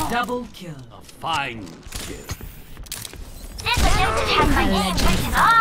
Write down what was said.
Double kill. A fine kill. This attempt to have my name written all